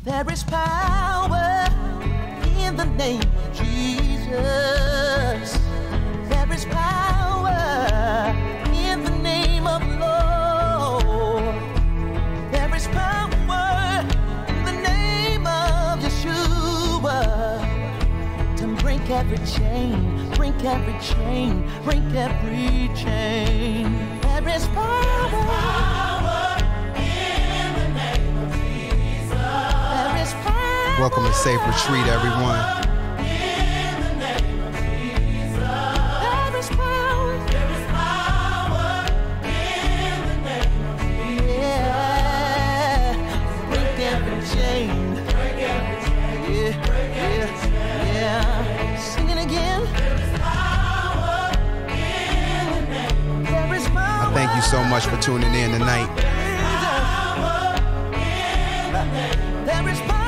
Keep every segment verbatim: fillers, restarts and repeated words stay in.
There is power in the name of Jesus. There is power in the name of the Lord. There is power in the name of Yeshua to break every chain, break every chain, break every chain. There is power. Welcome to Safe Retreat, everyone. In the name of Jesus. There is power. There is power in the name of Jesus. Yeah. Break every chain. Break every chain. Yeah. Break every chain. Yeah. Sing it again. There is power in the name of Jesus. There is power. I thank you so much for tuning in tonight. There is power.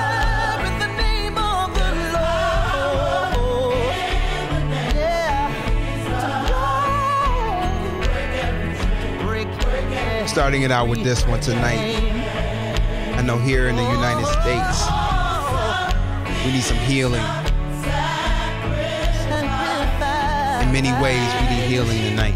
Starting it out with this one tonight. I know here in the United States, we need some healing. In many ways, we need healing tonight.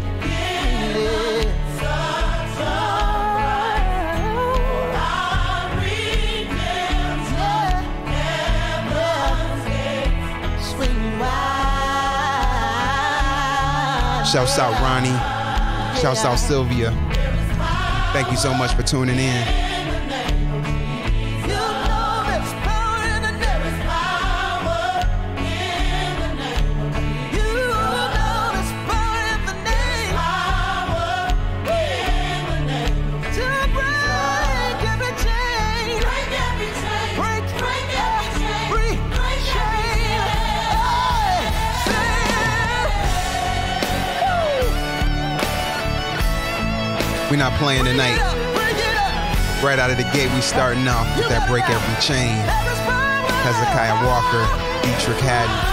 Shouts out Ronnie. Shouts out Sylvia. Thank you so much for tuning in. We're not playing tonight. Right out of the gate, we starting off with that Break Every Chain. Hezekiah Walker, Dietrich Haddon.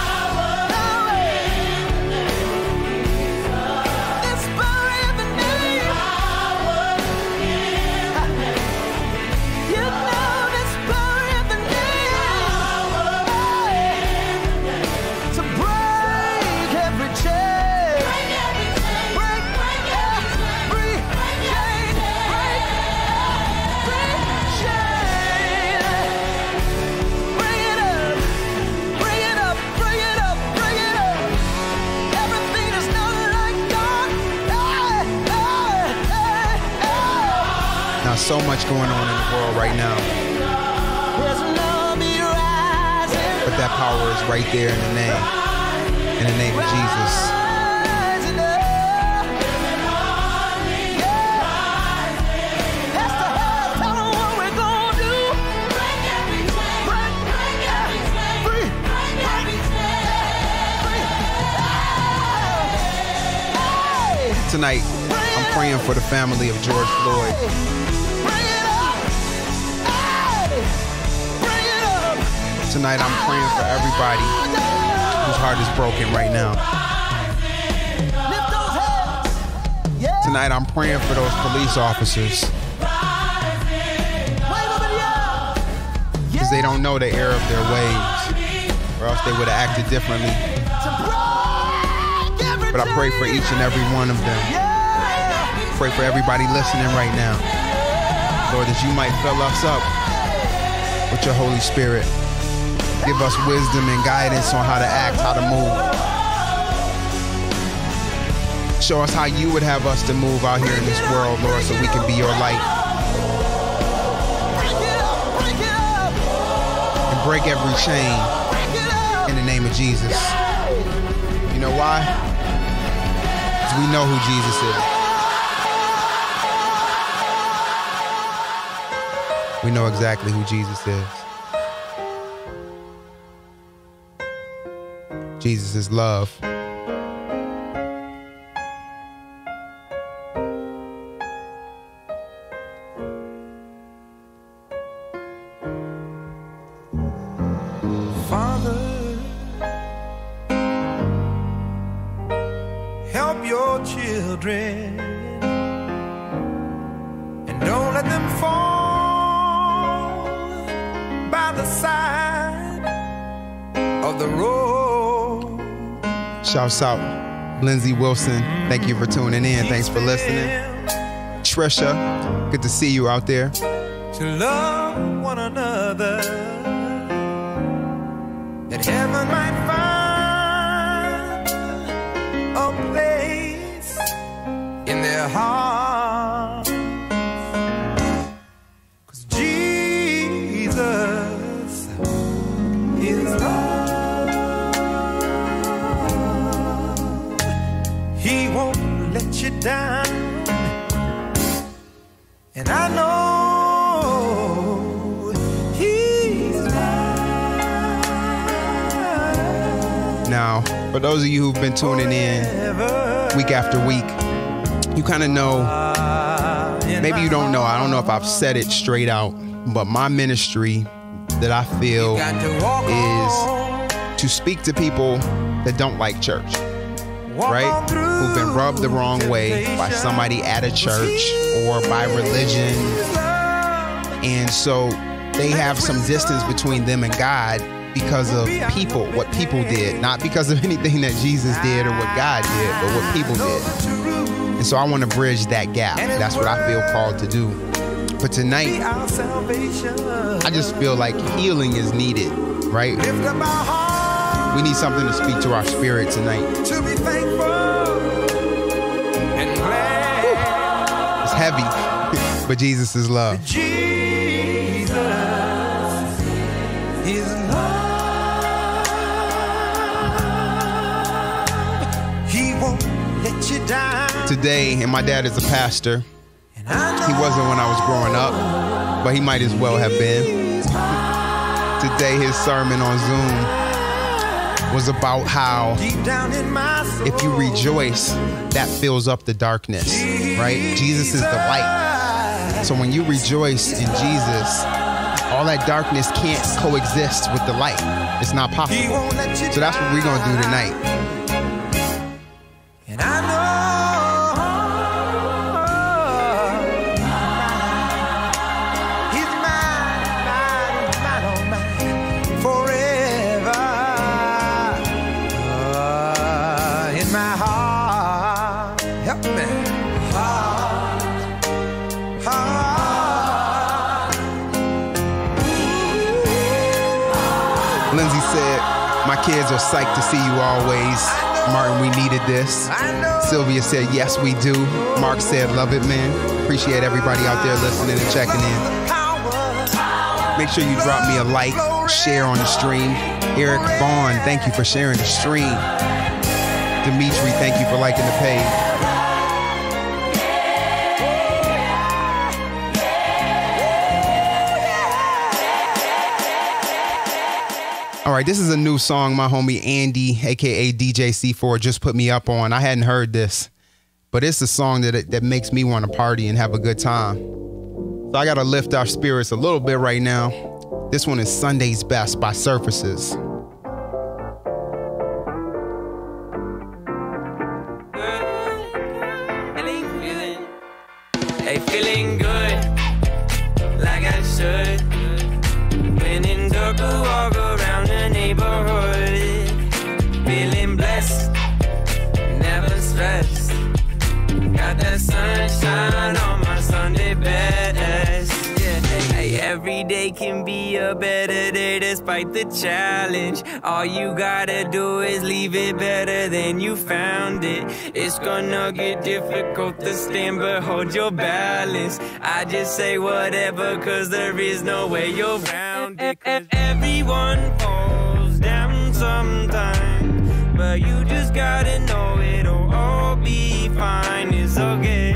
So much going on in the world right now, but that power is right there in the name, in the name of Jesus. Tonight, I'm praying for the family of George Floyd. Tonight, I'm praying for everybody whose heart is broken right now. Tonight, I'm praying for those police officers, because they don't know the error of their ways, or else they would have acted differently. But I pray for each and every one of them. Pray for everybody listening right now, Lord, that you might fill us up with your Holy Spirit. Give us wisdom and guidance on how to act, how to move. Show us how you would have us to move out here in this world, Lord, so we can be your light. And break every chain in the name of Jesus. You know why? Because we know who Jesus is. We know exactly who Jesus is. Jesus is love. Father, help your children and don't let them fall by the side of the road. Shouts out Lindsay Wilson. Thank you for tuning in. Thanks for listening. Trisha, good to see you out there. To love one another, that heaven might find a place in their heart. 'Cause Jesus is love. He won't let you down. And I know now, for those of you who've been tuning in week after week, you kind of know, maybe you don't know, I don't know if I've said it straight out, but my ministry that I feel is to speak to people that don't like church, right? Who've been rubbed the wrong way by somebody at a church or by religion. And so they have some distance between them and God because of people, what people did, not because of anything that Jesus did or what God did, but what people did. And so I want to bridge that gap. That's what I feel called to do. But tonight, I just feel like healing is needed, right? We need something to speak to our spirit tonight. It's heavy, but Jesus is love. Jesus is love. He won't let you down. Today, and my dad is a pastor. He wasn't when I was growing up, but he might as well have been. Today, his sermon on Zoom was about how if you rejoice, that fills up the darkness, right? Jesus is the light. So when you rejoice in Jesus, all that darkness can't coexist with the light. It's not possible. So that's what we're going to do tonight. And I know he's mine, mine, mine, oh mine, forever. Uh, in my heart, help me. Heart, heart. Lindsay said, my kids are psyched to see you always. Martin, we needed this. Sylvia said, yes, we do. Mark said, love it, man. Appreciate everybody out there listening and checking in. Make sure you drop me a like, share on the stream. Eric Vaughn, thank you for sharing the stream. Dimitri, thank you for liking the page. All right, this is a new song my homie Andy, a k a. D J C four, just put me up on. I hadn't heard this, but it's a song that that makes me want to party and have a good time. So I got to lift our spirits a little bit right now. This one is Sunday's Best by Surfaces. Hey, feeling good, like I should. When in dark, walk around the neighborhood. Feeling blessed, never stressed. Got that sunshine on my Sunday best. Yeah, hey, every day can be a better day despite the challenge. All you gotta do is leave it better than you found it. It's gonna get difficult to stand, but hold your balance. I just say whatever, cause there is no way you're around it. Cause everyone falls down sometime, but you just gotta know it'll all be fine. It's okay.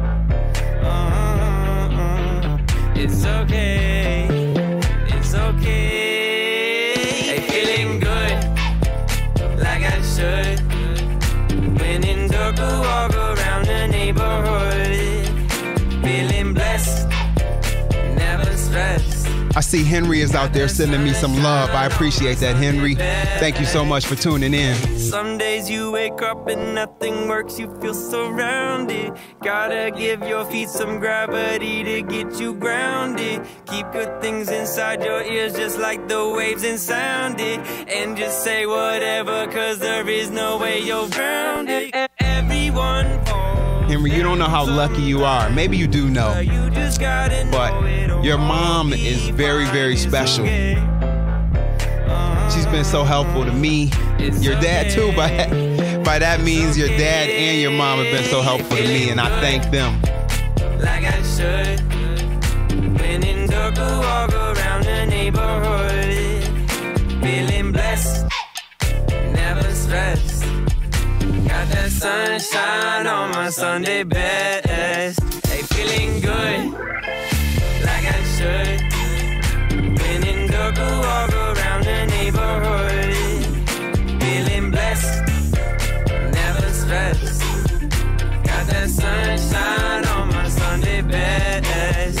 Uh-uh-uh. It's okay. It's okay. Hey, feeling good, like I should. When in dark, walk around the neighborhood. Feeling blessed, never stressed. I see Henry is out there sending me some love. I appreciate that, Henry. Thank you so much for tuning in. Some days you wake up and nothing works, you feel surrounded. Gotta give your feet some gravity to get you grounded. Keep good things inside your ears just like the waves and sound it. And just say whatever, cause there is no way you're grounded. Everyone falls. Henry, you don't know how lucky you are. Maybe you do know. But your mom is very, very special. She's been so helpful to me. Your dad too, but by that means your dad and your mom have been so helpful to me, and I thank them. Like I should. When in dark, walk around the neighborhood, feeling blessed, never stressed. Got that sunshine on my Sunday best. Hey, feeling good, like I should. When in dark, walk around the neighborhood, feeling blessed, never stressed. Got that sunshine on my Sunday best.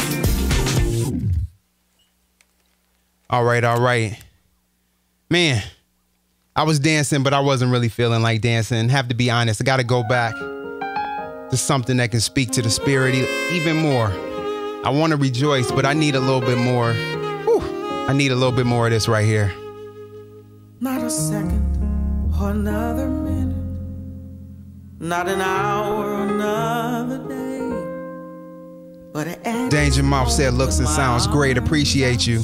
All right, all right. Man, I was dancing, but I wasn't really feeling like dancing. Have to be honest, I got to go back to something that can speak to the spirit even more. I want to rejoice, but I need a little bit more. Whew, I need a little bit more of this right here. Not a second or another minute, not an hour or another day, but an Danger Mouth said, looks and sounds great. Appreciate you.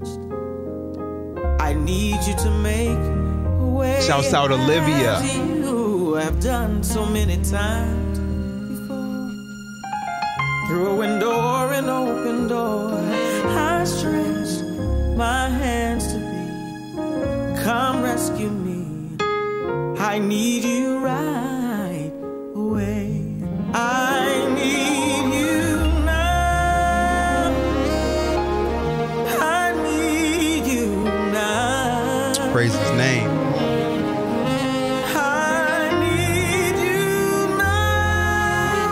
I need you to make a way. Shouts out Olivia. As you have done so many times before. Through a window or an open door, I stretch my hands to thee. Come rescue me. I need you right away. I need you now. I need you now. Praise his name. I need you now.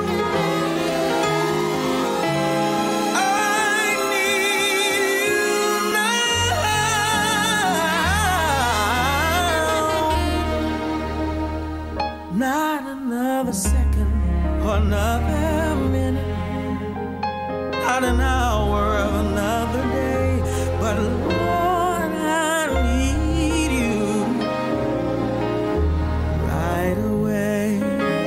I need you now. Not another second or another minute, not an hour of another day, but Lord, I need you right away.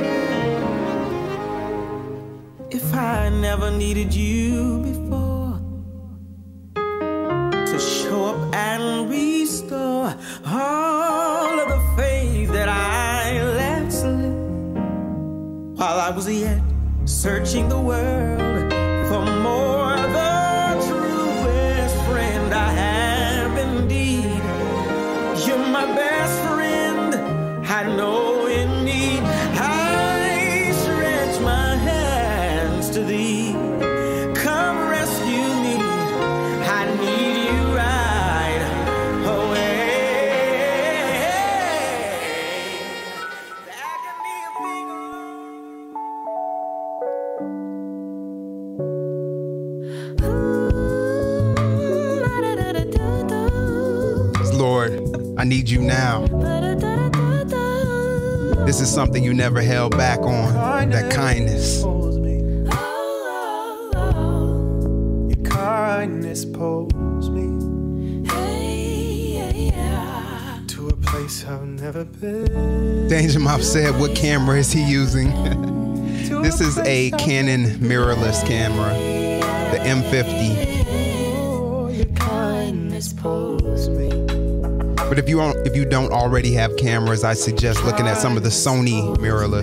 If I never needed you before to show up and restore all of the faith that I let slip while I was yet searching the world for more, the truest friend I have indeed. You're my best friend, I know in need. I stretch my hands to thee. Come rescue me, I need you right away. That can be a Lord, I need you now. This is something you never held back on, that kindness. Your kindness pulls me to a place I've never been. Danger Mouth said, what camera is he using? This is a Canon mirrorless camera, the M fifty. Your kindness pulls me. But if you don't, if you don't already have cameras, I suggest looking at some of the Sony mirrorless.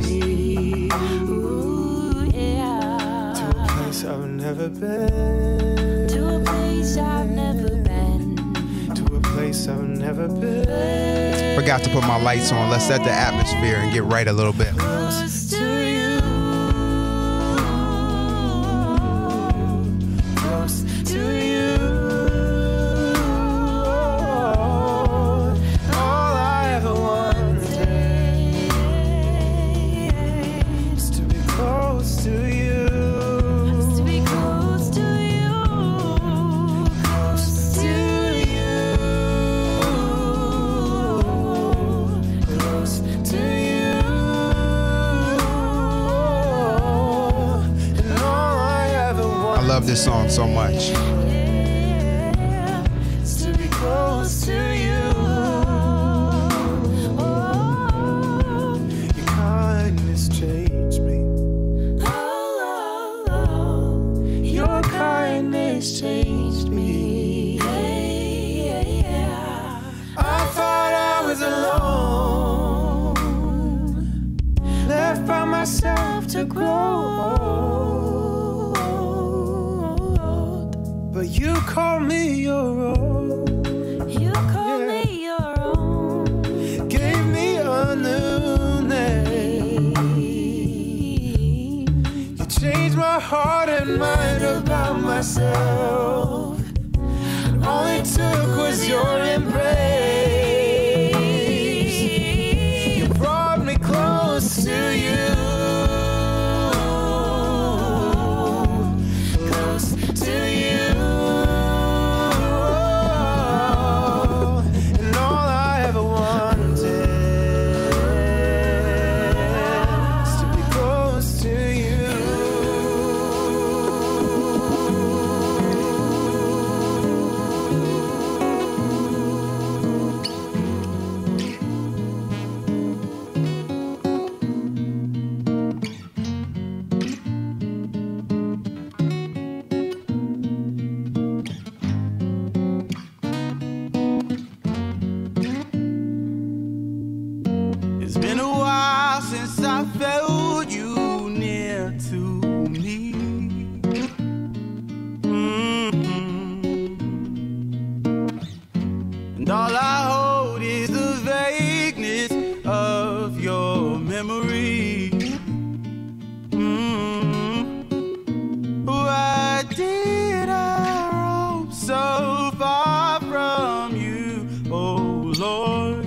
To a place I've never been. To a place I've never been. To a place I've never been. Forgot to put my lights on. Let's set the atmosphere and get right a little bit. Close to you. Close to you. All I ever wanted is to be close to you. To be close to you. Close this song so much. To be close to you. Oh, your kindness changed me. Oh, oh, oh, your kindness changed me. Yeah, yeah. I thought I was alone, left by myself to grow. But you call me your own. You call Yeah. me your own. Gave me a new name. You changed my heart and mind about myself. All it took was your embrace. You brought me close to you. Close to you. And all I ever wanted is to be close to you. It's been a while since I felt you near to me. Mhm. And all I hold is the vagueness of your memory. Mhm. Why did I roam so far from you, oh Lord?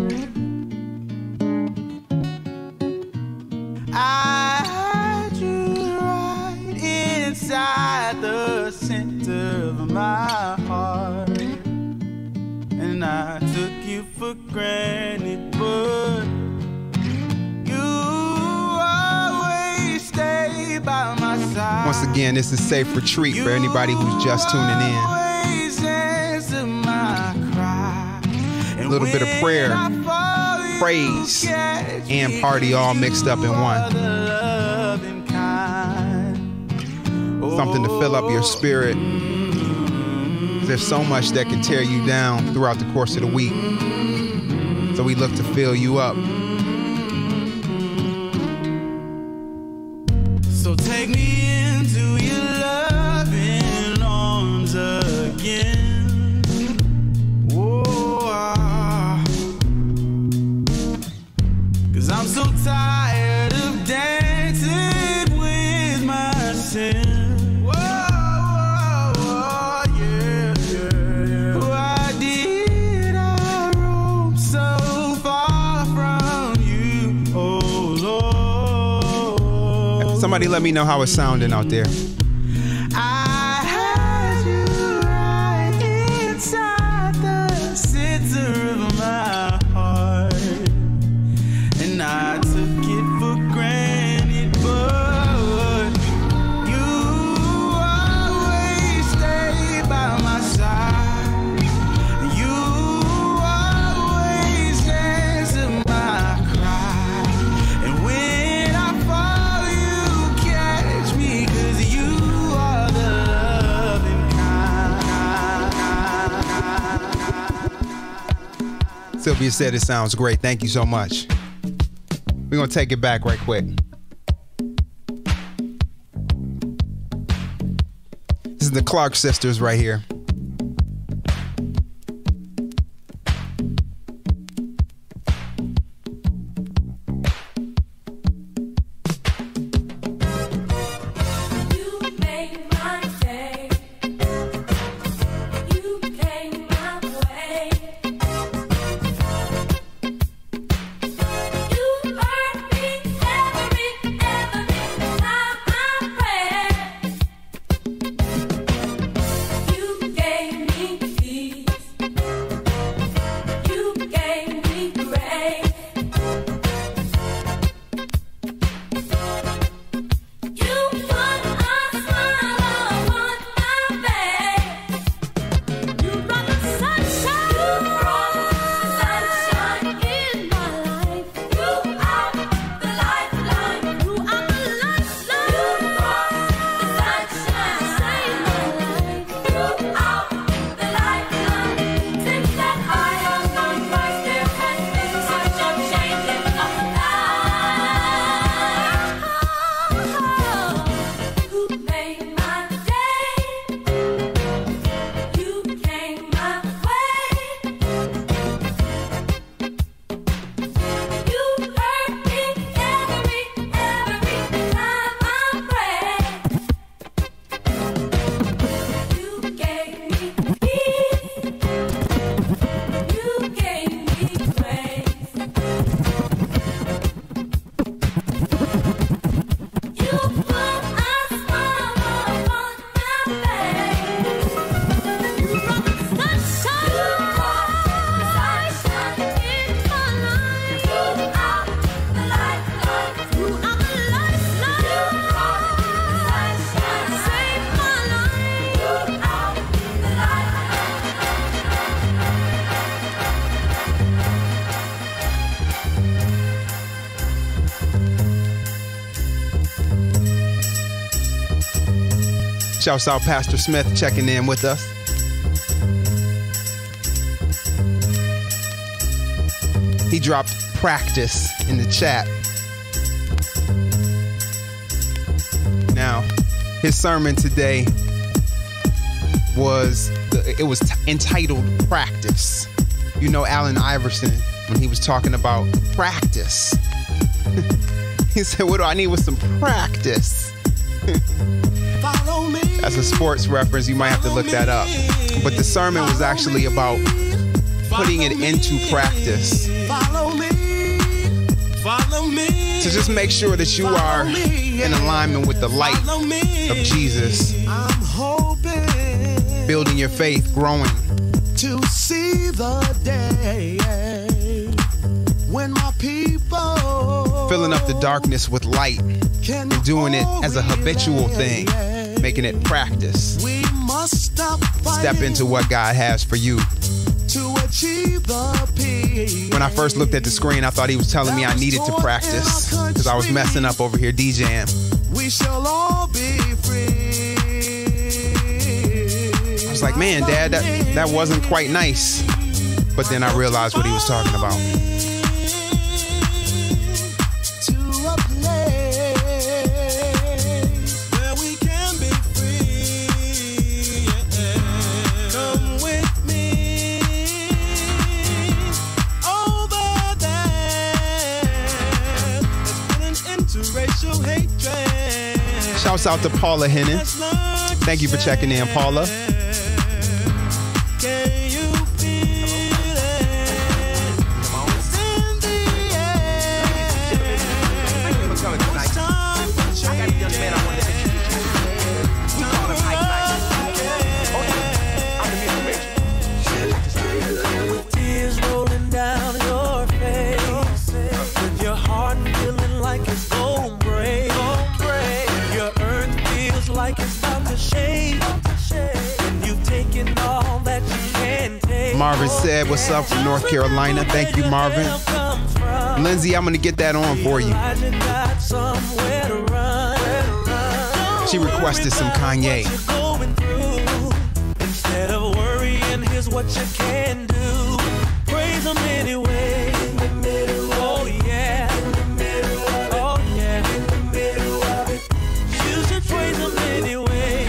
I had you right inside the center of my heart, and I took you for granted, but you always stay by my side. Once again, this is Safe Retreat for anybody who's just tuning in. Always answer my cry. A little bit of prayer, praise, and party all mixed up in one. Something to fill up your spirit. There's so much that can tear you down throughout the course of the week. So we look to fill you up. So take me into your loving arms again. Whoa, ah. 'Cause I'm so tired of dancing with my sin. Whoa, whoa, whoa, yeah, yeah, yeah. Why did I roam so far from you, oh Lord? Somebody let me know how it's sounding out there. I had you right inside the center of my heart, and I took it for granted, but you always stay by my side. You always answer my cry, and when I fall, you catch me, 'cause you are the loving kind. Sylvia said it sounds great. Thank you so much. We're going to take it back right quick. This is the Clark sisters right here. You made my day. You came my way. You heard me every, every time I prayed. You Shouts out Pastor Smith checking in with us. He dropped practice in the chat. Now, his sermon today was, it was t- entitled Practice. You know Allen Iverson, when he was talking about practice. He said, what do I need with some practice? That's a sports reference. You might have to look that up. But the sermon was actually about putting it into practice. Follow me, follow me. To just make sure that you are in alignment with the light of Jesus. I'm hoping, building your faith, growing. To see the day when my people filling up the darkness with light and doing it as a habitual thing, making it practice. We must stop Step into what God has for you. To achieve the peace. When I first looked at the screen, I thought he was telling me I needed to practice because I was messing up over here DJing. We shall all be free. I was like, man, Dad, that, that wasn't quite nice. But then I realized what he was talking about. Shouts out to Paula Hennon. Thank you for checking in, Paula. Tears rolling down your face, with your heart feeling like it's gonna break. Your earth feels like it's about to shake, and you've taken all that you can take. Marvin said, what's up from North Carolina? Thank you, Marvin. Lindsay, I'm going to get that on for you. She requested some Kanye. Instead of worrying, here's what you can do. Praise him anyway. Oh, yeah. Oh, yeah. You should praise him anyway.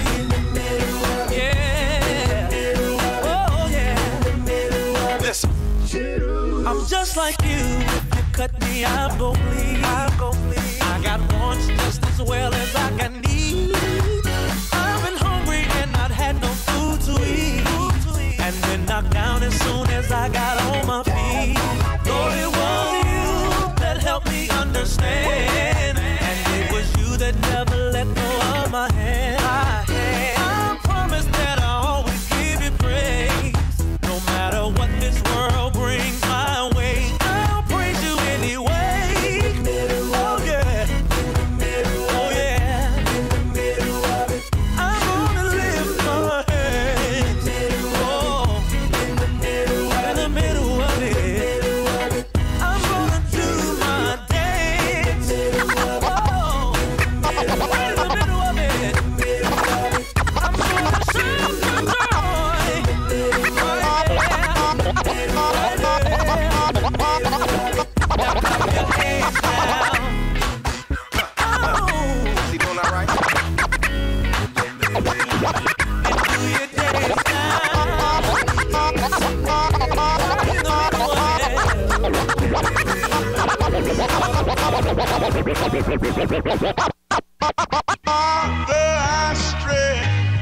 Yeah. Oh, yeah. Listen. I'm just like you. If you cut me, I'm gon' bleed. I'm gon' bleed. I got wants just as well as I got need. I've been hungry and not had no food to eat. And been knocked down as soon as I got on my feet. Lord, it was you that helped me understand. And it was you that never let go of my hand. I promise that I'll always give you praise. No matter what this world brings my way, I'll praise you anyway. Oh yeah, oh yeah. I'm gonna lift my hands, oh, in the middle of it. I'm gonna do my dance, oh, right in the middle of it. I'm gonna shout for joy, oh yeah. Now clap your hands now. Oh. Is he doing all right? And do your dance now. Right in the middle of it. Father, I stretch,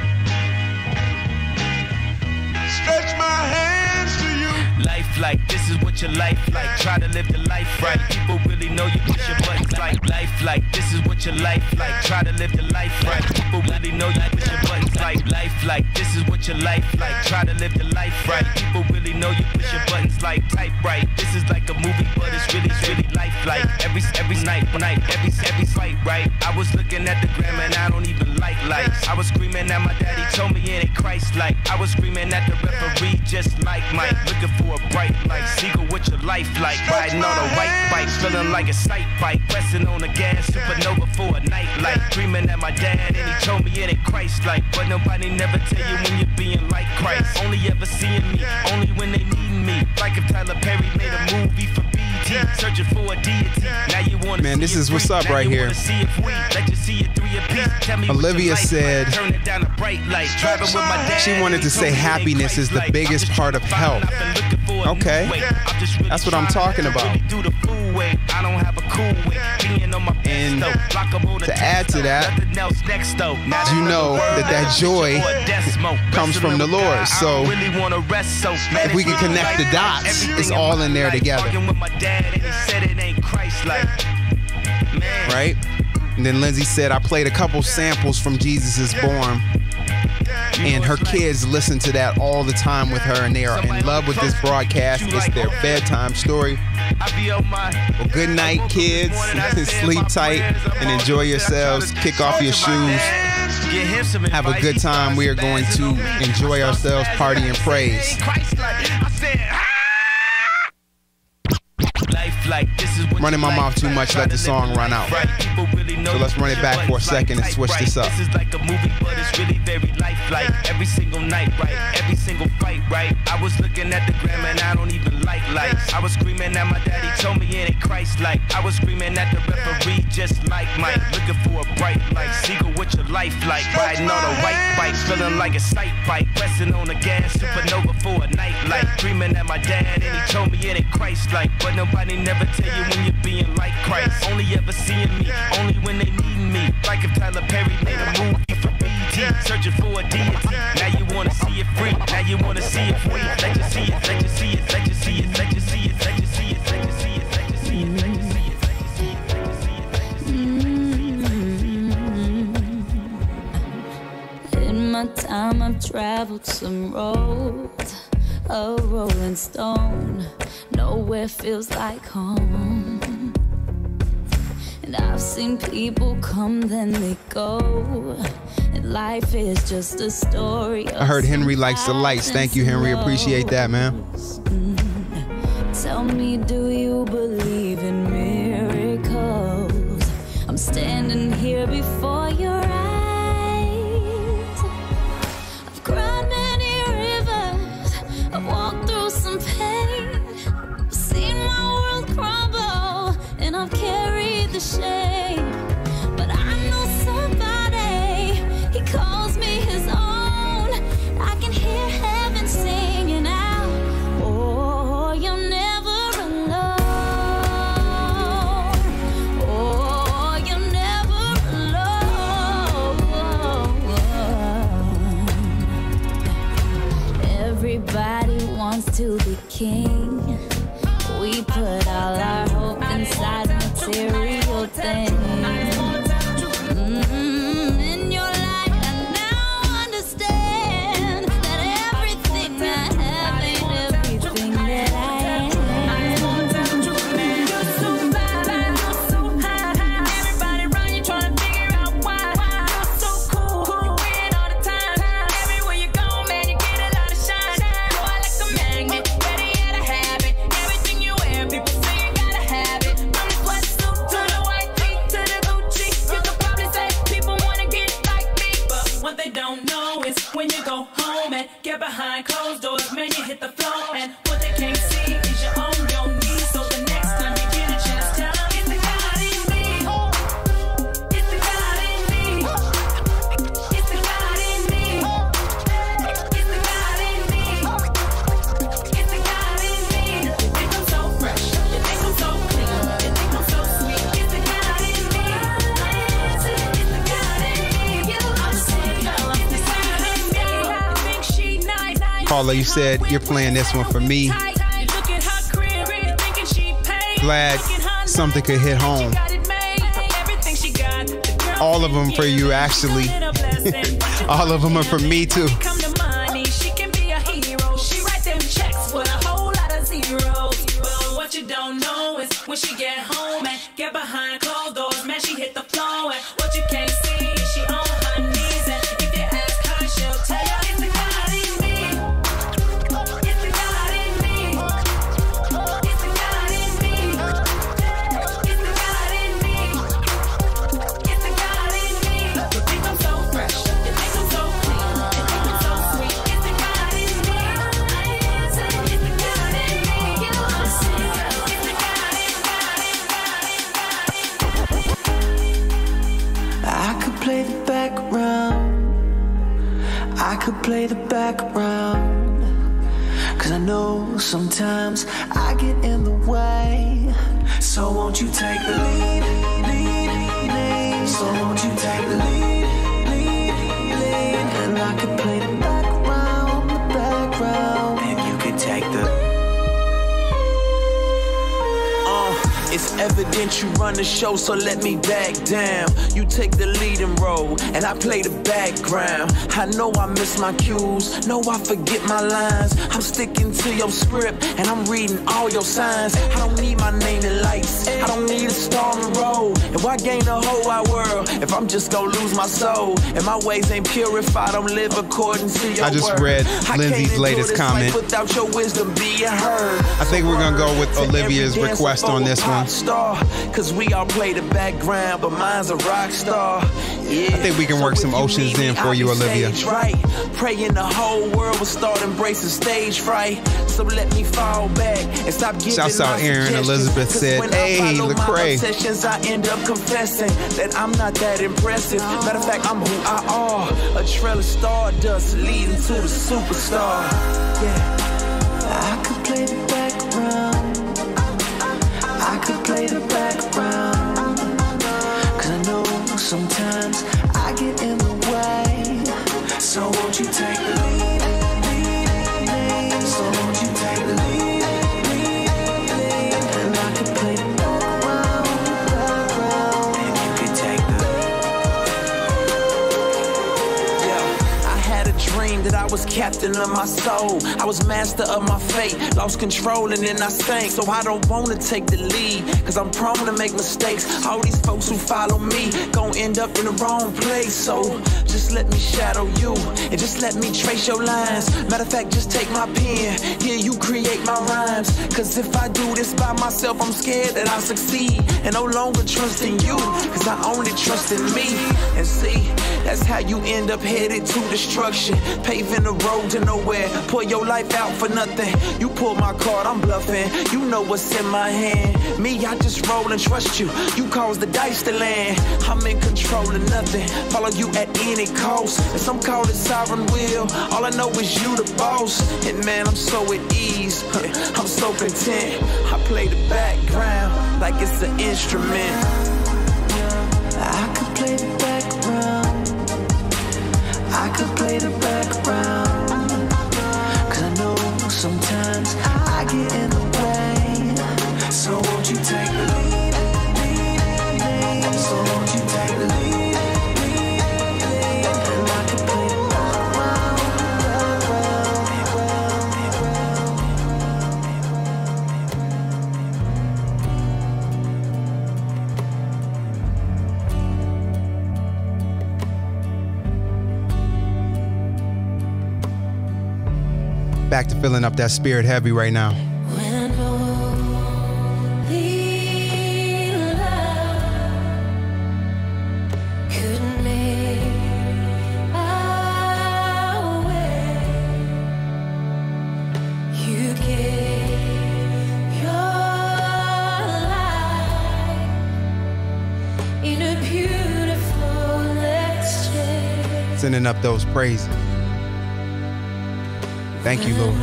stretch my hands to you. Life like, this is what your life like. Try to live the life right. People really know you push your buttons like. Life like, this is what your life like. Try to live the life right. People really know you push your buttons like. Life like, this is what your life like. Try to live the life right. People really know you push your buttons like. Type right. This is like a movie, but it's really, it's really life like. Every every night, night, every every fight right. I was looking at the gram and I don't even like. like lights. I was screaming at my daddy, told me it ain't Christ-like. I was screaming at the referee, just like Mike. Looking for a bright light, Seagull with your life like. Riding on a white bike, feeling like a sight bike. Pressing on the gas, supernova for a night light. Dreaming at my dad, and he told me it ain't Christ-like. But nobody never tell you when you're being like Christ. Only ever seeing me, only when they need me. Like if Tyler Perry made a movie for B E T, searching for a deity. Now you wanna Man, this is what's up right here. Olivia said she wanted to say happiness is the biggest part of health. Okay, that's what I'm talking about. And to add to that, you know that that joy comes from the Lord. So if we can connect the dots, it's all in there together. Right? And then Lindsay said, I played a couple samples from Jesus is Born. And her kids listen to that all the time with her, and they are in love with this broadcast. It's their bedtime story. Well, good night, kids. Sleep tight and enjoy yourselves. Kick off your shoes. Have a good time. We are going to enjoy ourselves, party, and praise. Running my mouth too much, let the song run out. So let's run it back for a second and switch this up. This is like a movie, but it's really very lifelike. Every single night, right? Every single fight, right? I was looking at the gram and I don't even like lights. I was screaming at my daddy, told me it ain't Christ-like. I was screaming at the referee, just like Mike. Looking for a bright light, Seagull with your life like. Riding on a white bike, feeling like a sight bike. Pressing on the gas, supernova for a night light. Dreaming at my dad and he told me it ain't Christ-like. But nobody never tell you when you're being like Christ. Only ever seeing me, only when they need me. Like if Tyler Perry made a movie for B E T, searching for a deity. Now you wanna see it free, now you wanna see it free. Let you see it, let you see it, let you see it, let you see it, let you see it, let you see it, let you see it, let you see it, let you see it, let you see it, let you see it. In my time I've traveled some roads, a rolling stone. Nowhere feels like home. And I've seen people come, then they go. And life is just a story. I heard Henry likes the lights. Thank you, Henry. Appreciate that, man. Mm. Tell me, do you believe in miracles? I'm standing here before your eyes. I've cried many rivers. I've walked through some pain. I've seen my world crumble, and I've carried the shame. But I know somebody, he calls me his own. I can hear heaven singing out, oh, you're never alone. Oh, you're never alone. Everybody wants to be king. We put all our hope inside material things. Mm-hmm. In your light, I now understand that everything I have ain't everything that I am. You're so fly, you're so high. Everybody around you trying to figure out why. You're so cool, you win all the time. Everywhere you go, man, you get a lot of shine. Boy, like a magnet, ready to have it. Everything you wear, people say you gotta have it. From the sweatsuit to the white tee to the Gucci, you could probably say people wanna get like me. But what they don't know is when you go home and get behind closed doors, man, you hit the floor. And what they can't see is you're on your knees. So the next time you get a chance, tell them it's the God in me. It's the God in me. It's the God in me. It's the God in me. It's the God in me. You think I'm so fresh. You think I'm so clean. You think I'm so sweet. It's the God in me. It's the God in me. I'm saying, girl, it's the God in me. You think she nice. Paula, you said you're playing this one for me. Glad something could hit home. All of them for you, actually. All of them are for me, too. What you don't know is when she get home and get behind closed doors, man, she hit the floor. And what you can't see is she on her knees. background, 'cause I know sometimes I get in the way. So won't you take the lead, lead, lead. So won't you take the lead, lead, lead. And I could play the background, the background, and you could take the. It's evident you run the show, so let me back down. You take the leading role, and I play the background. I know I miss my cues, know I forget my lines. I'm sticking to your script, and I'm reading all your signs. I don't need my name in lights, I don't need a star on the road. And why gain the whole wide world if I'm just gonna lose my soul? And my ways ain't purified, I don't live according to your I just word. read I Lindsay's latest comment. Without your wisdom being heard. I think we're gonna go with Olivia's request on this one. Star, cause we all play the background, but mine's a rock star. Yeah. I think we can work So some if Oceans need in me, for I'll you, be Olivia. stage right. Praying the whole world will start embracing stage fright. So let me fall back and stop giving Shouts out my Aaron suggestions. Elizabeth 'Cause said, when I "Hey, follow my Lecrae." obsessions, I end up confessing that I'm not that impressive. Matter of fact, I'm who I are. A trail of stardust leading to the superstar. Yeah, I could play the background. I could play the background, 'cause I know sometimes I get in the way. So won't you take the lead, lead, lead. So won't you take the lead, lead, lead. And I could play the background, background, and you could take the. Yeah, I had a dream that I was captain of my soul. I was master of my fate, lost control and then I sank. So I don't wanna take the lead, 'cause I'm prone to make mistakes. All these folks who follow me gon' end up in the wrong place. So just let me shadow you, and just let me trace your lines. Matter of fact, just take my pen, here you create my rhymes. 'Cause if I do this by myself, I'm scared that I'll succeed, and no longer trust in you, 'cause I only trust in me. And see, that's how you end up headed to destruction, paving the road to nowhere. Pour your life out for nothing. You pull my card, I'm bluffing. You know what's in my hand. Me, I just roll and trust you. You cause the dice to land. I'm in control of nothing. Follow you at any cost. And some call it sovereign will. All I know is you the boss. And man, I'm so at ease. I'm so content. I play the background like it's an instrument. I could play the background. I could play the background, 'cause I know sometimes I get in the way. So won't you take the lead, lead, lead. So won't you take the lead, lead, lead. And I could play the background, Back to filling up that spirit heavy right now. When only love could make our way, you gave your life in a beautiful exchange. Sending up those praises. Thank you, Lord.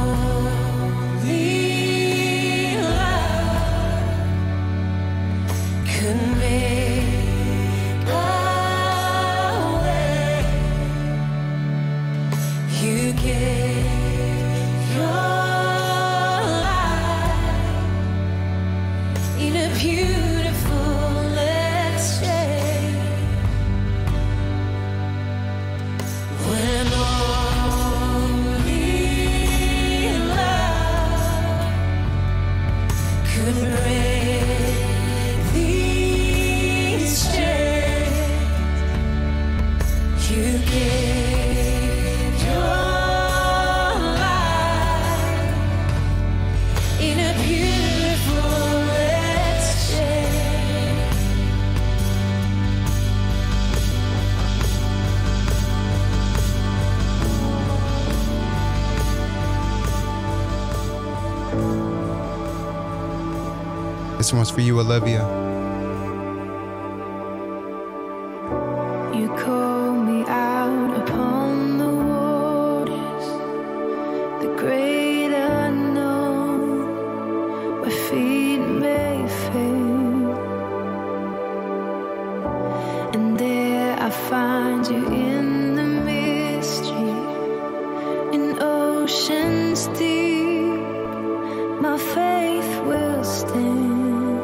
Only love could make our way. You gave your life in a beautiful exchange. When could break these chains, you gave your life in a beautiful exchange. This one's for you, Olivia. You call me out upon the waters, my faith will stand.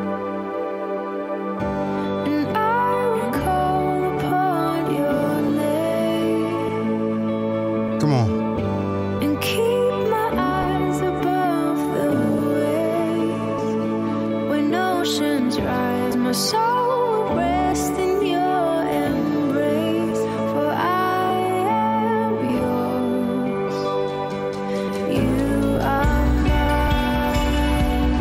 And I will call upon your name. Come on. And keep my eyes above the waves. When oceans rise, my soul will rest in your embrace. For I am yours. You are mine.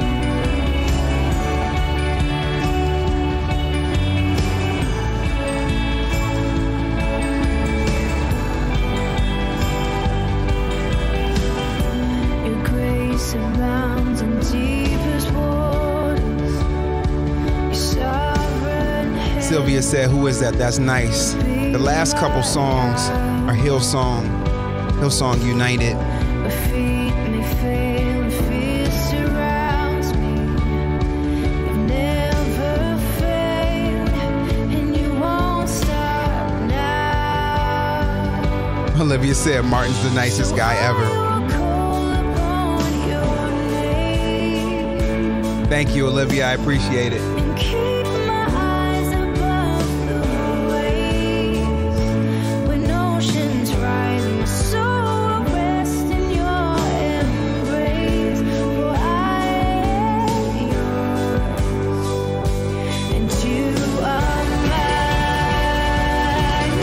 Your grace abounds in deepest waters. Your sovereign hand. Sylvia said, who is that? That's nice. The last couple songs are Hillsong, Hillsong United. My feet may fail, and fear surrounds me. You've never failed, and you won't stop now. Olivia said Martin's the nicest guy ever. I'll call upon your name. Thank you, Olivia. I appreciate it. And keep my eyes above the waves. When oceans rise, my soul will rest in your embrace. For I am yours, and you are mine.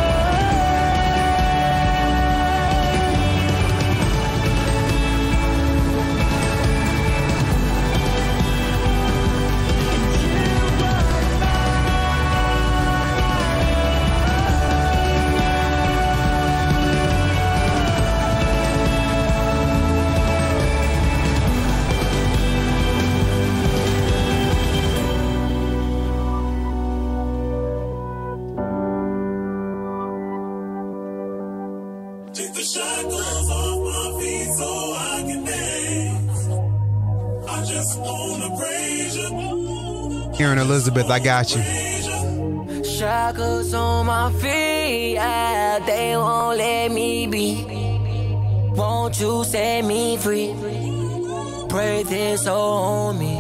Take the shackles off my feet so I can dance. I just wanna praise you. Karen Elizabeth, I got you. Shackles on my feet, yeah, they won't let me be. Won't you set me free? Pray this on me.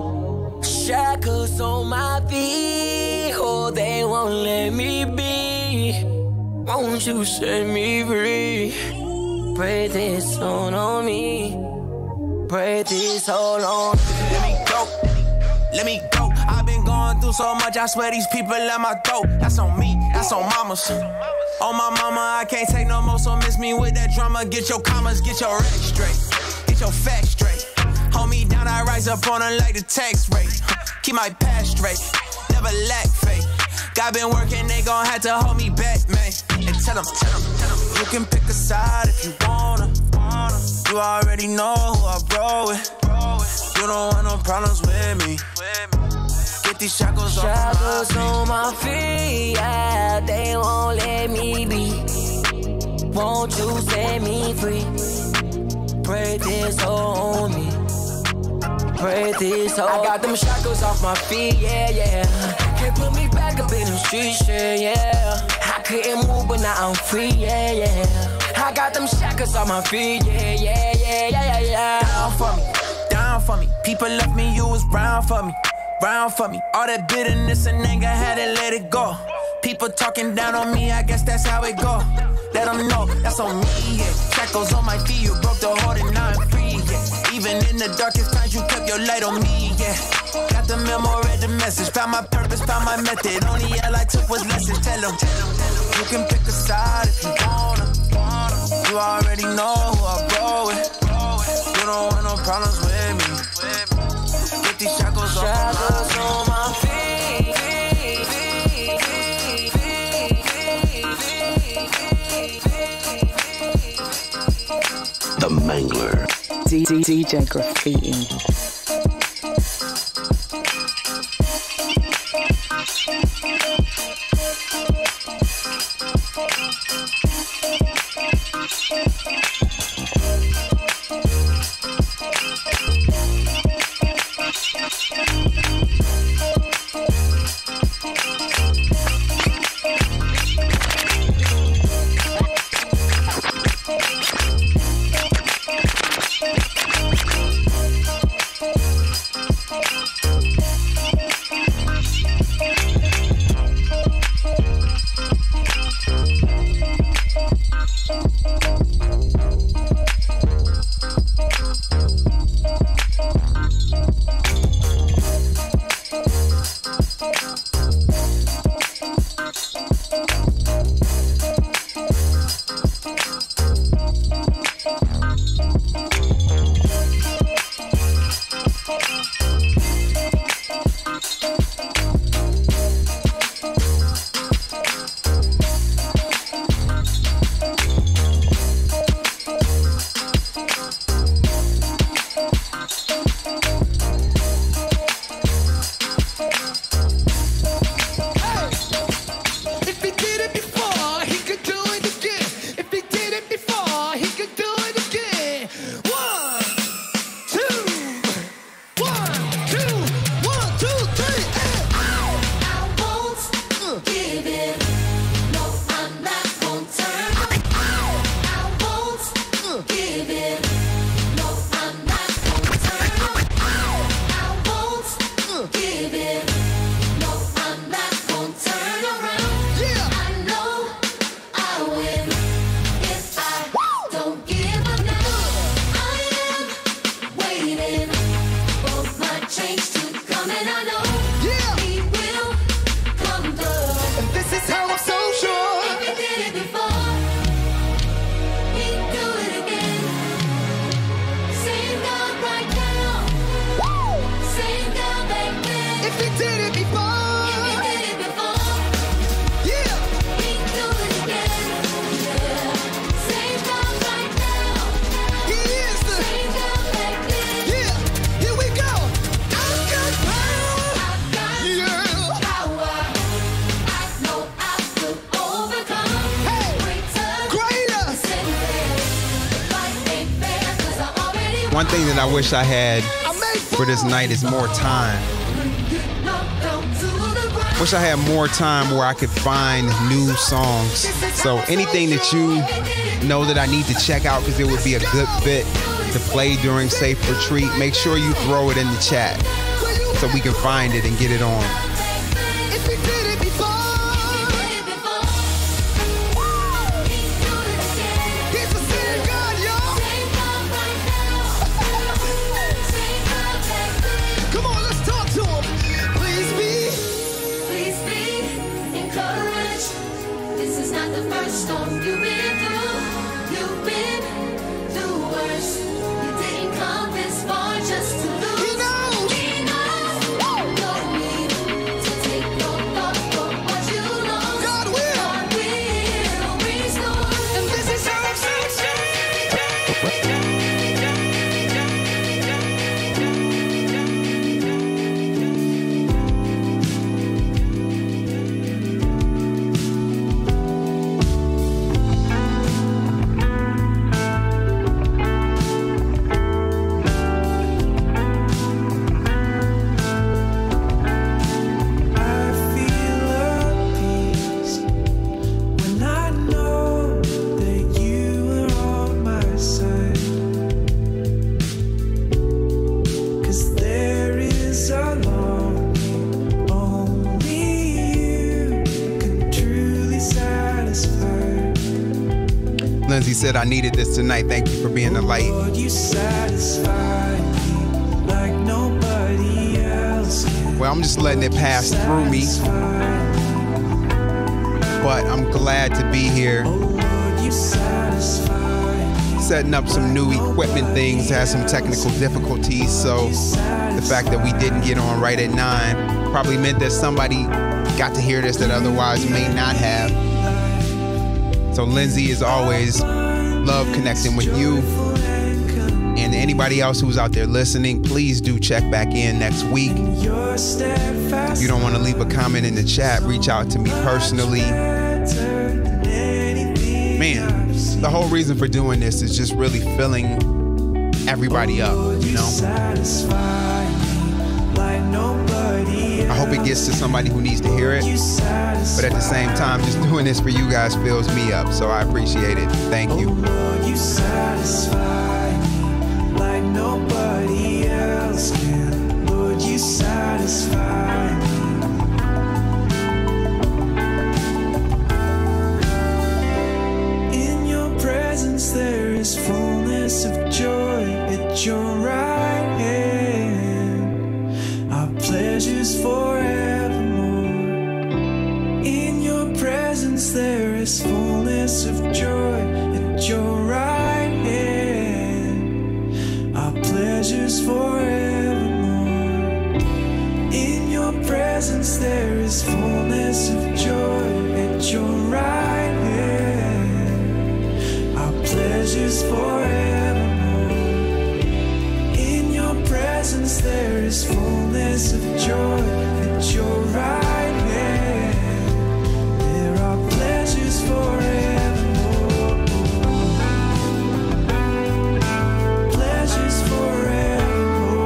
Shackles on my feet, oh, they won't let me be. Won't you set me free? Pray this on on me. Pray this all on. Let me go, let me go. I've been going through so much, I swear these people at my throat. That's on me, that's on mamas. On my mama, I can't take no more, so miss me with that drama. Get your commas, get your racks straight, get your facts straight. Hold me down, I rise up on her like the tax rate. Keep my past straight, never lack faith. God been working, they gon' have to hold me back, man. And tell them, tell them, tell them. You can pick a side if you wanna. You already know who I roll with. You don't want no problems with me. Get these shackles off Shackles my on my feet, yeah, they won't let me be. Won't you set me free? Pray this on me. Pray this on me. I got them shackles off my feet, yeah, yeah. Can't put me back up in the streets, yeah, yeah. I couldn't move, but now I'm free, yeah, yeah. I got them shackles on my feet, yeah, yeah, yeah, yeah, yeah, yeah. down for me, down for me. People left me, you was brown for me, brown for me. All that bitterness and anger, had to let it go. People talking down on me, I guess that's how it go. Let them know, that's on me, yeah. Shackles on my feet, you broke the heart and now I'm free, yeah. Even in the darkest times, you kept your light on me, yeah. Got the memo, read the message, found my purpose, found my method. Only L I took was lessons, tell them. You can pick a side if you wanna. You already know who I roll with. You don't want no problems with me. Get these shackles off Shackles my on my feet. The Mangler. D D D J Graffiti. give in. No, I'm not gonna turn around. I won't give in. No, I'm not gonna turn around. I know I'll win if I don't give up now. I am waiting for my change to come, and I know he will come through. And this is how I'm so sure. If he did it before, he'd do it again. Same God right now, same God back then. If he did it before, If he did it before, yeah. he'd do it again. Yeah. Same God right now, He is the, same God back then. yeah. Here we go. I've got power. I've got Yeah. power. I know I will overcome. Hey. Greater Greater. is in me. The fight ain't fair 'cause I already won. One thing that I wish I had I made for this night is more time. Knocked down to the ground. Wish I had more time where I could find new songs. So anything that you know that I need to check out because it would be a good fit to play during Safe Retreat, make sure you throw it in the chat so we can find it and get it on. If he did it before, he's the same God, y'all. Come on, let's talk to him. Please be. Please be encouraged. This is not the first storm you've been through. You've been through worse. You didn't come this far just to lose. He knows. He knows. No need to take your thoughts for what you lost. God will. God will restore. And this is how I'm so I feel a peace when I know that you are on my side. 'Cause there is a longing only you can truly satisfy. Lindsay said, I needed this tonight. Thank you for being the light. Lord, you satisfy me like nobody else can. Well, I'm just letting it pass through me, but I'm glad to be here. Lord, you satisfy me. Setting up some new equipment things, had some technical difficulties, so the fact that we didn't get on right at nine probably meant that somebody got to hear this that otherwise may not have. So Lindsay, as always, love connecting with you. And anybody else who's out there listening, please do check back in next week. Your steadfast If you don't want to leave a comment in the chat, reach out to me personally. Man, the whole reason for doing this is just really filling everybody up, you know? I hope it gets to somebody who needs to hear it. But at the same time, just doing this for you guys fills me up. So I appreciate it. Thank you. Lord, you satisfy me like nobody else can. Lord, you satisfy me. In your presence there is fullness of joy. At your right hand are pleasures forevermore. In your presence there is fullness of joy. At your right hand are pleasures forevermore. In your presence there is fullness of joy. At your right hand are pleasures forevermore. In your presence there is fullness of joy. At your right hand there are pleasures forevermore. Pleasures forevermore.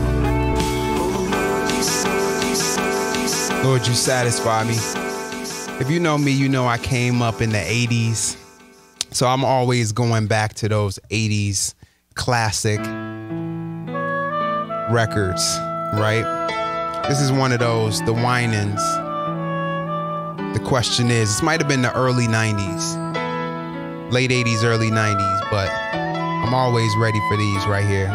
Oh Lord, you, you, you, Lord, you satisfy me. If you know me, you know I came up in the eighties. So I'm always going back to those eighties classic records, right? This is one of those, the Winans. The question is, this might have been the early nineties, late eighties, early nineties, but I'm always ready for these right here.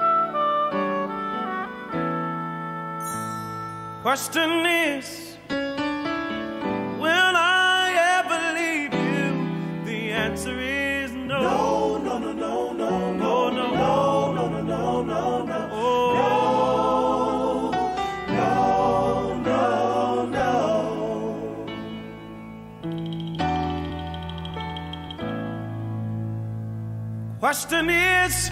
Question is, will I ever leave you? The answer is no. No, no, no, no, no, no, no, no, no, no, no, no, oh, no, no, no, no. Question is,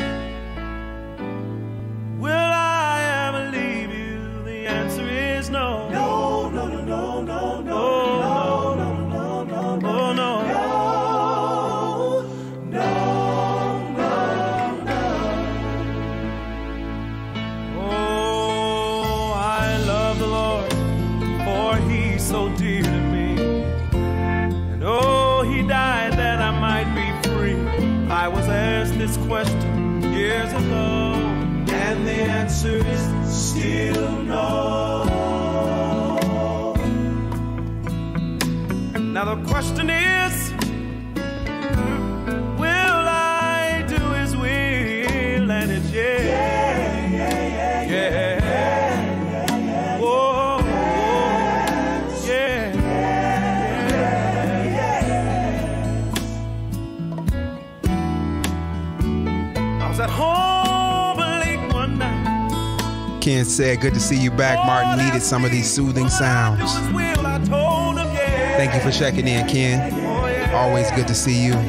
will I ever leave you? The answer is no. No, no, no, no, no, no, no, no, no, no, no, no, no, no, no. Oh, I love the Lord, for He's so dear to me. And oh, He died that I might be free. I was asked this question years ago, and the answer is still no. Now the question is, will I do His will? And it's yeah, yeah, yeah, yeah, yeah, yeah. Whoa, whoa, yeah, yeah, yeah. I was at home late one night. Ken said, good to see you back. Martin needed some of these soothing sounds. Thank you for checking in, Ken. Always good to see you.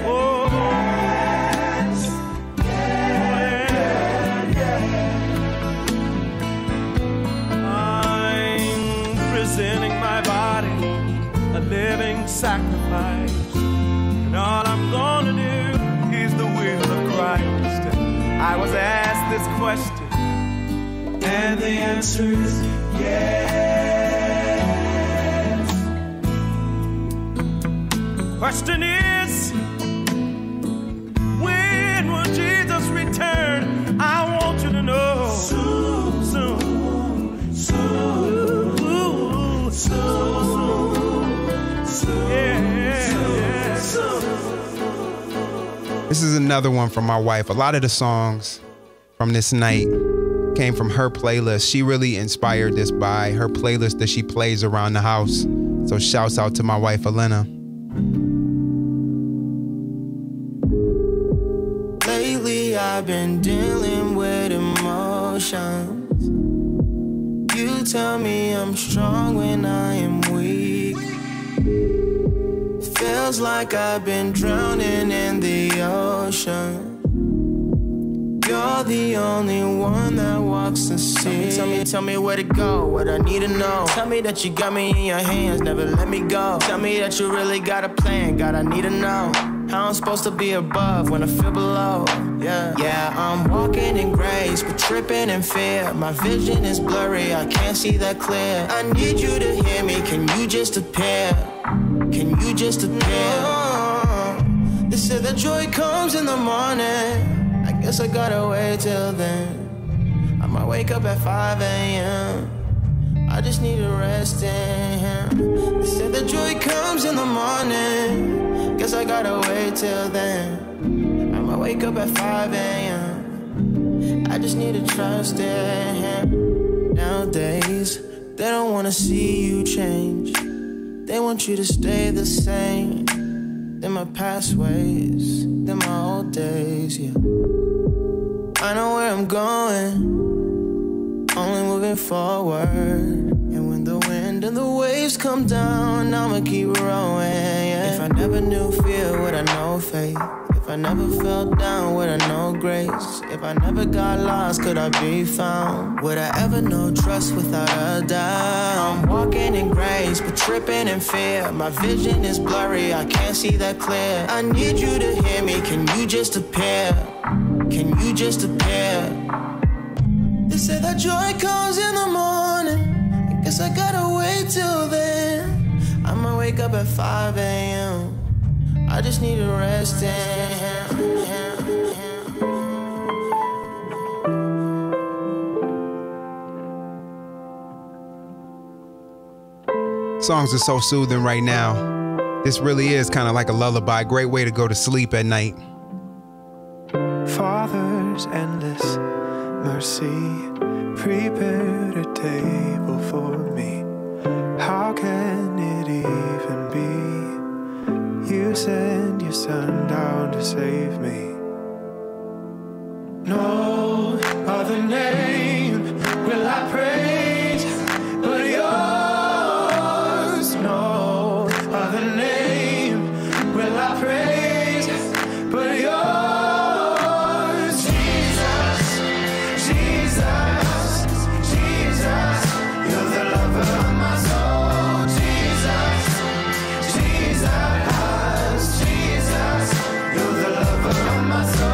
I'm presenting my body a living sacrifice, and all I'm gonna do is the will of Christ. I was asked this question, and the answer is yes. Question is, when will Jesus return? I want you to know. Soon, soon, soon, soon, soon, soon, yeah, soon. This is another one from my wife. A lot of the songs from this night came from her playlist. She really inspired this by her playlist that she plays around the house. So shouts out to my wife, Elena. Lately I've been dealing with emotions. You tell me I'm strong when I am weak. Feels like I've been drowning in the ocean. You're the only one that walks the sea. Tell me, tell me where to go, what I need to know. Tell me that you got me in your hands, never let me go. Tell me that you really got a plan, God, I need to know how I'm supposed to be above when I feel below. Yeah, yeah, I'm walking in grace, but tripping in fear. My vision is blurry, I can't see that clear. I need you to hear me, can you just appear? Can you just appear? Oh, they said that joy comes in the morning. I guess I gotta wait till then. I might wake up at five A M I just need to rest in Him. They said that joy comes in the morning. Guess I gotta wait till then. I might wake up at five A M I just need to trust in Him. Nowadays, they don't wanna see you change. They want you to stay the same. They're my past ways, they're my old days, yeah. I know where I'm going, only moving forward. And when the wind and the waves come down, I'ma keep rowing, yeah. If I never knew fear, would I know faith? If I never fell down, would I know grace? If I never got lost, could I be found? Would I ever know trust without a doubt? I'm walking in grace, but tripping in fear. My vision is blurry, I can't see that clear. I need you to hear me, can you just appear? Can you just appear? They say that joy comes in the morning. I guess I gotta wait till then. I'ma wake up at five a m I just need to rest in. Songs are so soothing right now. This really is kind of like a lullaby. Great way to go to sleep at night. Father's endless mercy prepared a table for me. How can it even be? You send your son down to save me. No other name will I praise but yours. No other name will I praise but yours. Jesus, Jesus, Jesus, you're the lover of my soul. Jesus, Jesus, Jesus, you're the lover of my soul.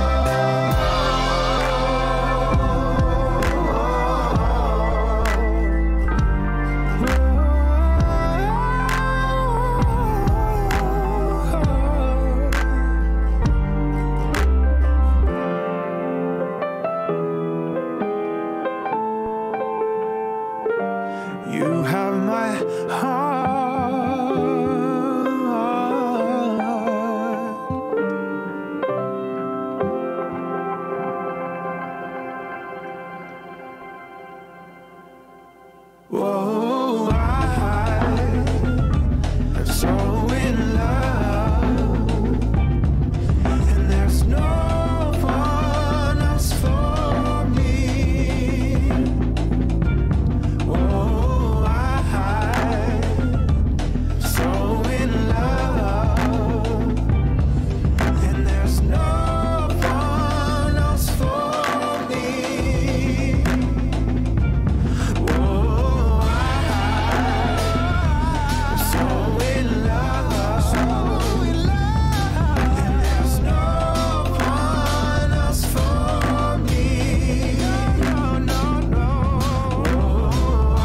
You have my heart. Whoa, I am so in love, and there's no one else for me. Whoa, so in love, and there's no one else for me. Whoa, I'm so in love, so in love, and there's no one else for me. No, no, no. Whoa,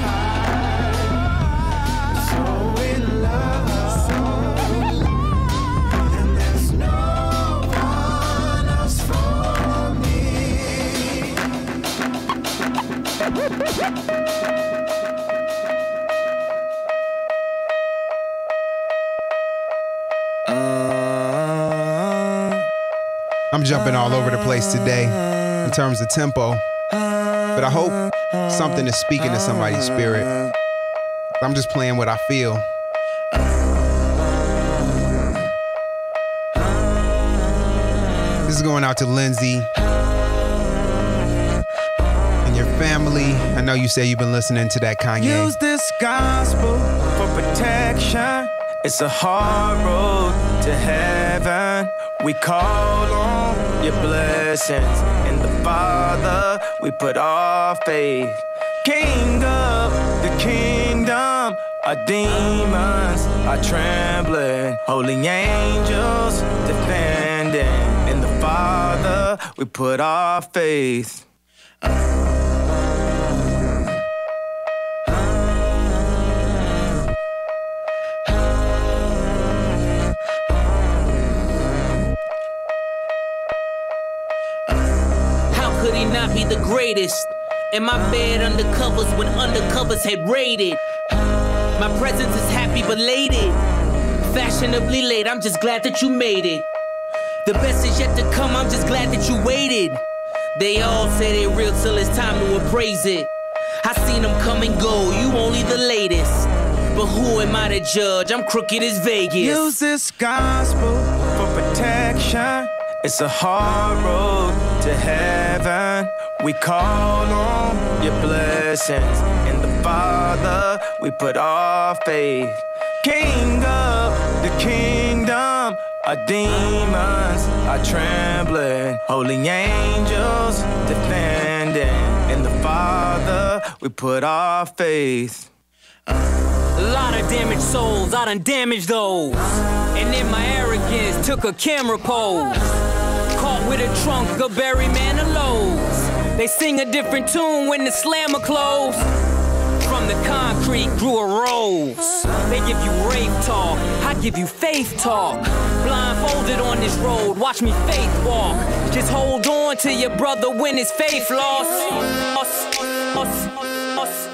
so in love, so in love, and there's no one else for me. I'm jumping all over the place today in terms of tempo, but I hope something is speaking to somebody's spirit. I'm just playing what I feel. This is going out to Lindsay and your family. I know you say you've been listening to that Kanye. Use this gospel for protection. It's a hard road to heaven. We call on your blessings. In the Father, we put our faith. King of the kingdom, our demons are trembling. Holy angels defending. In the Father, we put our faith. Could he not be the greatest? In my bed undercovers when undercovers had raided. My presence is happy belated. Fashionably late, I'm just glad that you made it. The best is yet to come, I'm just glad that you waited. They all say they real till it's time to appraise it. I seen them come and go, you only the latest. But who am I to judge? I'm crooked as Vegas. Use this gospel for protection. It's a hard road to heaven. We call on your blessings. In the Father, we put our faith. King of the kingdom, our demons are trembling. Holy angels defending. In the Father, we put our faith. A lot of damaged souls, I done damaged those. And in my arrogance, took a camera pose. Caught with a trunk of Berryman of Lowe's. They sing a different tune when the slammer close. From from the concrete grew a rose. They give you rave talk, I give you faith talk. Blindfolded on this road, watch me faith walk. Just hold on to your brother when his faith lost. Us, us, us,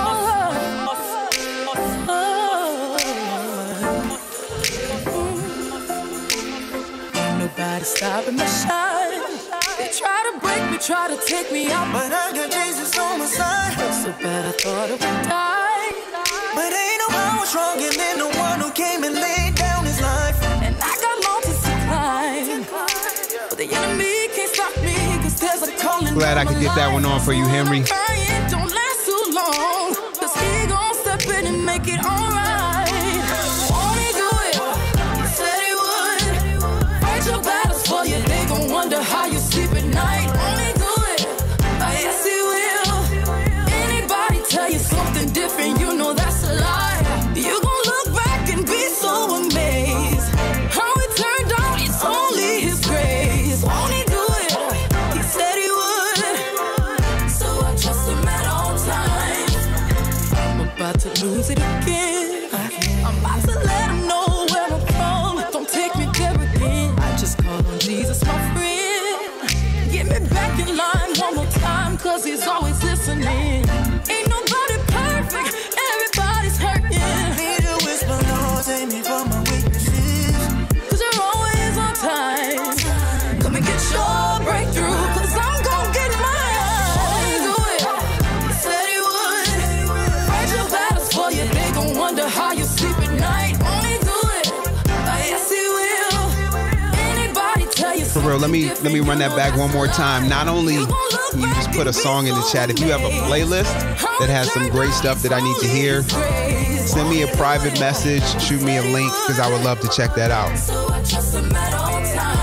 Nobody stopping my shine. They try to break me, try to take me out, but I got Jesus on my side. So bad I thought I would die, but ain't no power stronger than the one who came and laid down his life. And I got mountains to climb, but the enemy can't stop me, cause there's a calling. Glad I could get that one on for you, Henry. Don't last too long, cause he gon' step in and make it alright. Won't he do it? He said he would. Fight your battles for you, they gon' wonder how you sleep at night. Won't he do it? Oh, yes he will. Anybody tell you something different, you know that's a lie. You gon' look back and be so amazed how it turned out, it's only his grace. Won't he do it? He said he would. So I trust him at all times. I'm about to lose it again. I'm about to let him know where I'm from. Don't take me there again. I just call on Jesus, my friend. Get me back in line one more time, cause he's always listening. Ain't nobody perfect, everybody's hurting. Need to whisper, Lord, save me from my weaknesses, cause you're always on time. Come and get your breakthrough, cause I'm gon' get mine. Do it. He said he would. Fight your battles for you, they gon' wonder how you sleep at night. Only do it. Oh, yes he will. Anybody tell you For real, let me let me run that back one more time. Not only can you just put a song in the chat, if you have a playlist that has some great stuff that I need to hear, send me a private message, shoot me a link, because I would love to check that out. So I trust him at all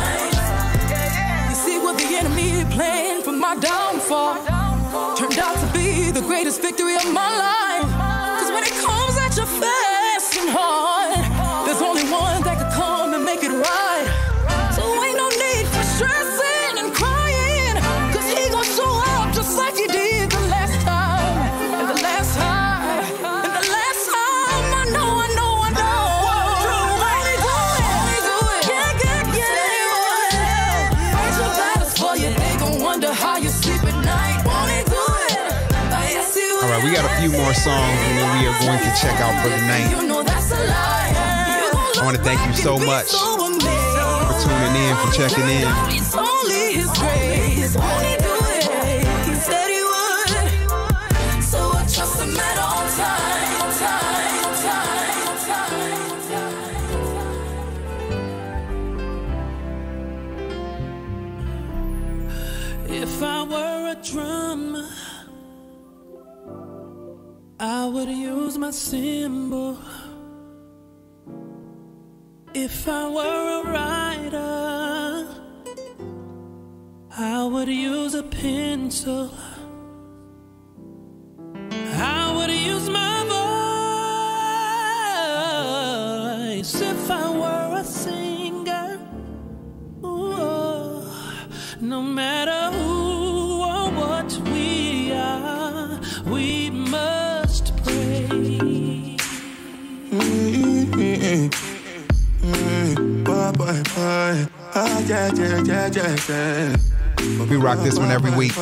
times. You see what the enemy planned for my downfall turned out to be the greatest victory of my life. Cause when it comes at you fast and hard, there's only one that could come and make it right. So ain't no need for stressing and crying, cause he gon' show up just like he did the last time. And the last time, and the last time, I know, I know, I know. Won't he do it? Won't he do it? Yeah, yeah, yeah. Fight your battles for you, they gon' wonder how you sleep at night. Won't he do it? Oh, yes, he will. All right, we got a few more songs and then we are going to check out for the night. You know that's a lie. I want to thank you so much for tuning in, for checking in. It's only his grace. Won't he do it? He said he would. So I trust him at all times. Time, time, time. If I were a drummer, I would use my cymbal. If I were a writer, I would use a pencil. I would use my voice. If I were a singer, ooh, no matter who or what we are, we must pray. Mm-hmm. Bye, bye, bye. Ah, yeah, yeah, yeah, yeah, yeah. We rock this one every week.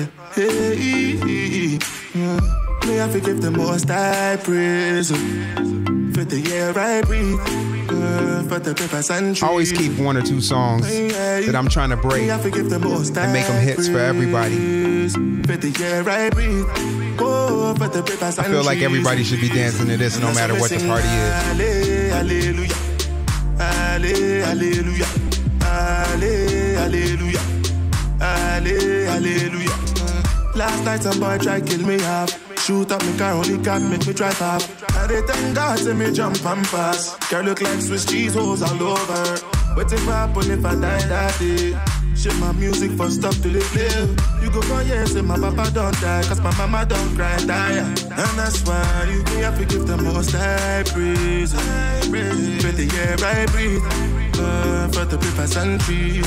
Hey, may I forgive the most I praise for the air I breathe, for the papers and trees. I always keep one or two songs that I'm trying to break and make them hits for everybody. For the air I breathe. I feel like everybody should be dancing to this no matter what the party is. Hallelujah. Hallelujah, hallelujah, hallelujah. Last night some boy tried kill me half. Shoot up me car, only got make me drive off. I did thank God to me jump and pass. Girl look like Swiss cheese holes all over. What if I happen if I die that day? Shit my music for stop till it play. You go for years and my papa don't die, cause my mama don't cry die. And that's why you may have to give the most I praise. For the air I breathe, uh, for the papers and trees.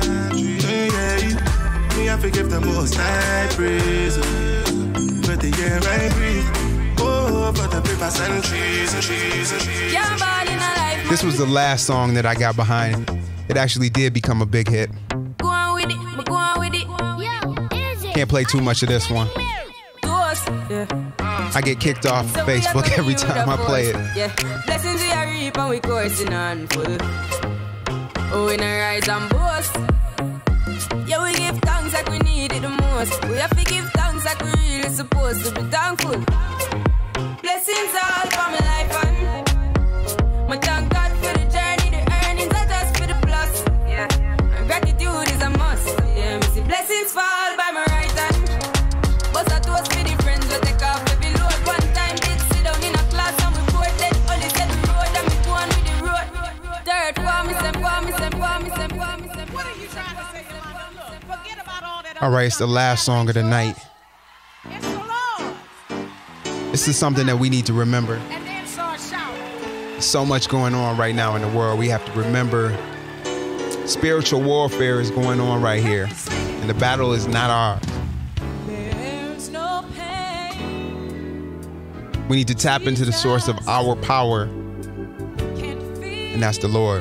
Yeah, me have to give the most I praise. For the air I breathe, oh. for the papers and trees and trees and trees. Can't ball in a life. This was the last song that I got behind. It actually did become a big hit. Go on with it, go on with it. Can't play too much of this one. Yeah. I get kicked off So we are Facebook gonna every use time the I play force. it. Yeah. Blessings we are reap and we coursing on full. Oh, we not rise and boast. Yeah, we give thanks like we need it the most. We have to give thanks like we really supposed to be thankful. Blessings all for my life and my thank God for the journey, the earnings are just for the plus. Yeah, and gratitude is a must. Yeah, me see blessings fall by my right hand. But I toast for the friends we take off every load. One time did sit down in a class and we poured that only said the road and we go on with the road. Third for me, same for me, same for me, same for me, same. What are you trying to say? Forget about all that. All right, it's the last song of the night. It's the Lord. This is something that we need to remember. And then start shouting. So much going on right now in the world. We have to remember spiritual warfare is going on right here. And the battle is not ours. There's no pain. We need to tap into the source of our power, and that's the Lord.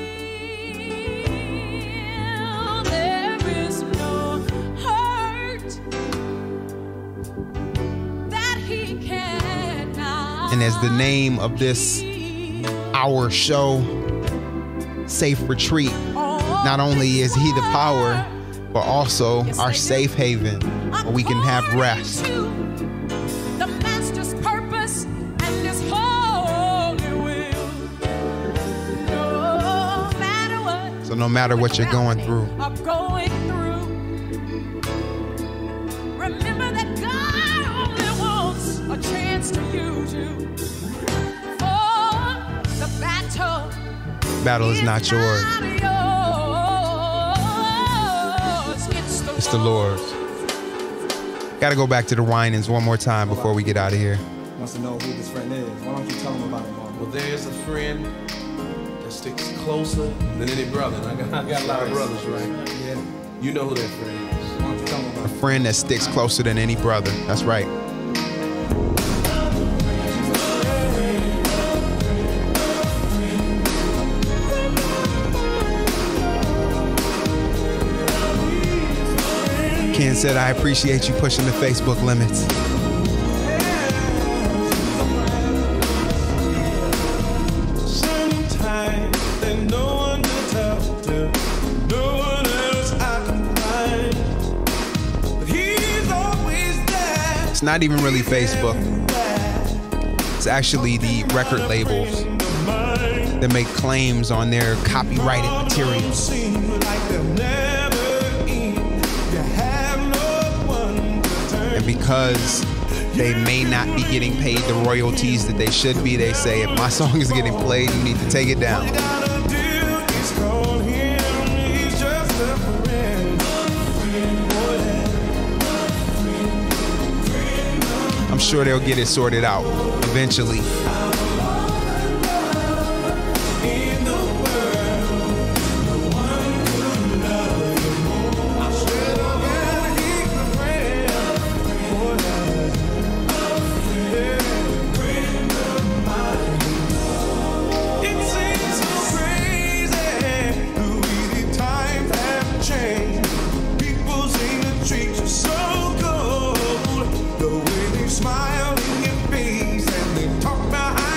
There is no hurt that he cannot. And as the name of this, our show, Safe Retreat, not only is he the power, but also our safe haven where we can have rest. The master's purpose and his holy will. No matter what So no matter what you're going through, I'm going through, remember that God only wants a chance to use you. For the battle, battle is not yours, not yours. It's the, it's the Lord's. Got to go back to the whinings one more time before we get out of here. Wants to know who this friend is. Why don't you tell him about him, Mom? Well, there's a friend that sticks closer than any brother. And I got, I got a lot of brothers, right? Yeah. You know who that friend is. Why don't you tell him A about him? friend that sticks closer than any brother. That's right. Ken said, I appreciate you pushing the Facebook limits. Sometimes there's no one to talk to, no one else I can find. But he's always there. It's not even really Facebook. It's actually the record labels that make claims on their copyrighted material. Seem like they'll never end. You have no one to turn. And because they may not be getting paid the royalties that they should be, they say, if my song is getting played, you need to take it down. All you gotta do is call him. He's just a friend. I'm sure they'll get it sorted out eventually. In the world, the one who loves you more. I swear to God, he's a friend. More than a friend of mine. It seems so crazy the way the times have changed. People seem to treat you so cold. The way they smile in your face and they talk behind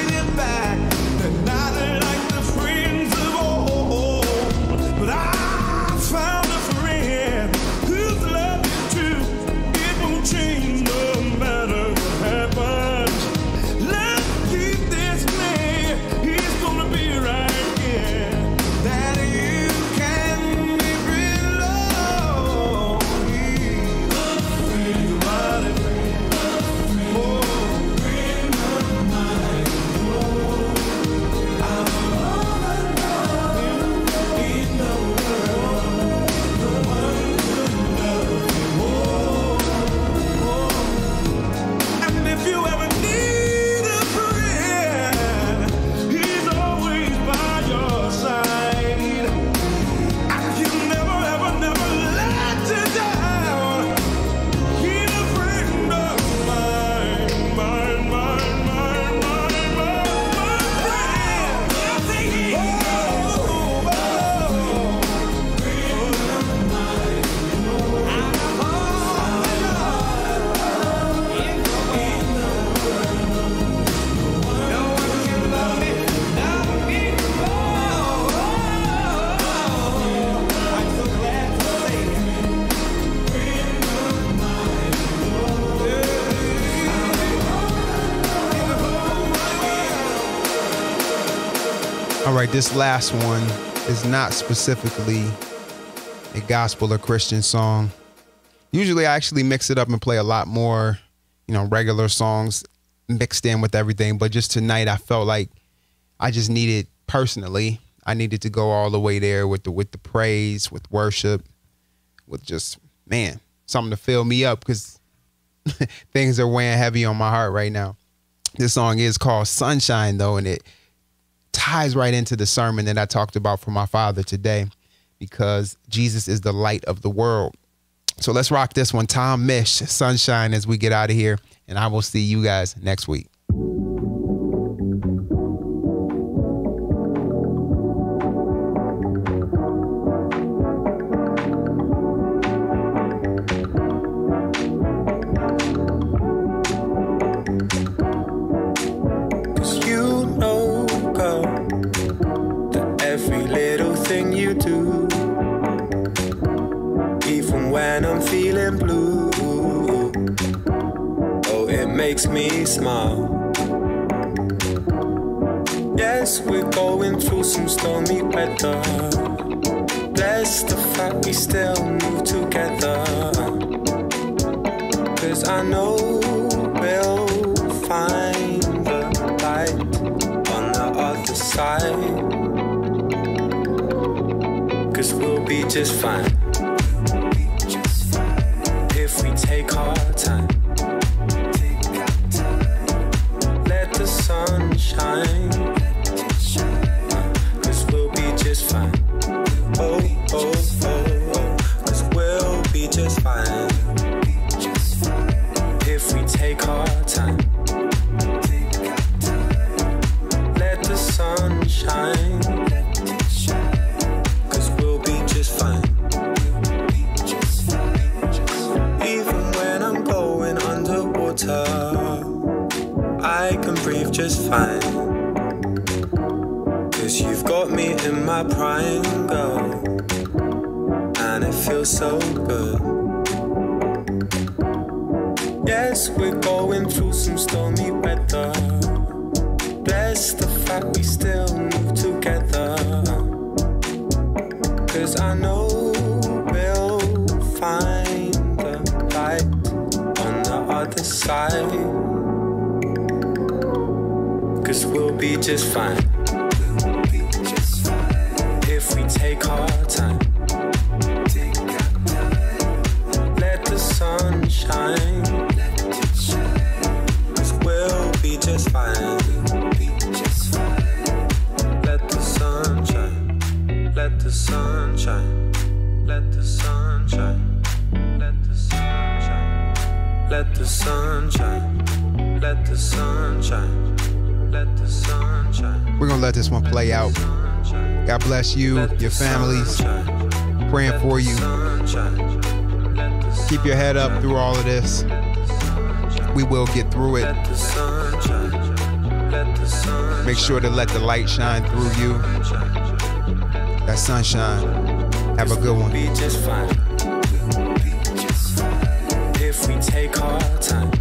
right, this last one is not specifically a gospel or Christian song. Usually I actually mix it up and play a lot more, you know, regular songs mixed in with everything. But just tonight I felt like I just needed, personally, I needed to go all the way there with the with the praise, with worship, with just, man, something to fill me up, because things are weighing heavy on my heart right now. This song is called Sunshine, though, and it ties right into the sermon that I talked about for my father today, because Jesus is the light of the world. So let's rock this one. Tom Mish, Sunshine, as we get out of here, and I will see you guys next week. Makes me smile. Yes, we're going through some stormy weather. Bless the fact we still move together. Cause I know we'll find the light on the other side. Cause we'll be just fine if we take our time. Sunshine, cause we'll be just fine. Oh, oh, oh, oh, cause we'll be just fine if we take our time. Let the sun shine, cause we'll be just fine. Even when I'm going underwater, I can breathe just fine. Cause you've got me in my prime, girl, and it feels so good. Yes, we're going through some stormy weather. Bless the fact we still move together. Cause I know we'll find the light on the other side. Cause we'll be just fine if we take our time. Let the sun shine, cause we'll be just fine. Let the sun shine, let the sun shine, let the sun shine, let the sun shine, let the sun shine, let the sun shine. Let the sun shine. We're gonna let this one play out. God bless you, your families. Praying for you. Keep your head up through all of this. We will get through it. Make sure to let the light shine through you. That sunshine. Have a good one. Be just fine if we take our time.